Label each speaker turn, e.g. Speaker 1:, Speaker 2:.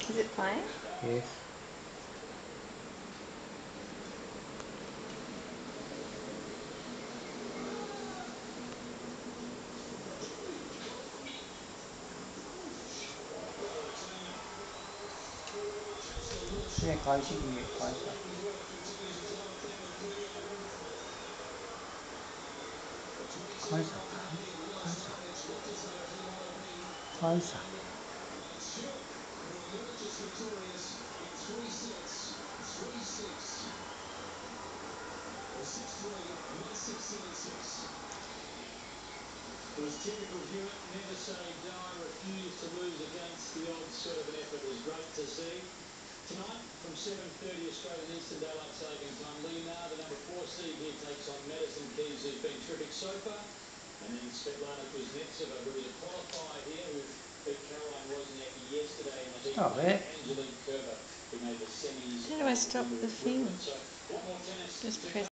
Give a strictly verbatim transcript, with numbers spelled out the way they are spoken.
Speaker 1: Is it playing?
Speaker 2: Yes. Yeah, closer, you can get closer. Closer, pal. Closer. Closer.
Speaker 3: It was typical Hewitt, never say die, refused to lose against the odds sort of an effort. It was great to see. Tonight, from seven thirty Australian Eastern Daylight Saving Time, Lena, the number four seed here, takes on Madison Keys, who's been terrific so far. And then Svetlana Kuznetsova, who is a qualifier here, who beat Caroline Wozniacki yesterday in the heat.
Speaker 2: Stop it.
Speaker 3: Angelique Kerber, who made the semis.
Speaker 1: How do I stop the thing?
Speaker 3: So, what more tennis?
Speaker 1: Just press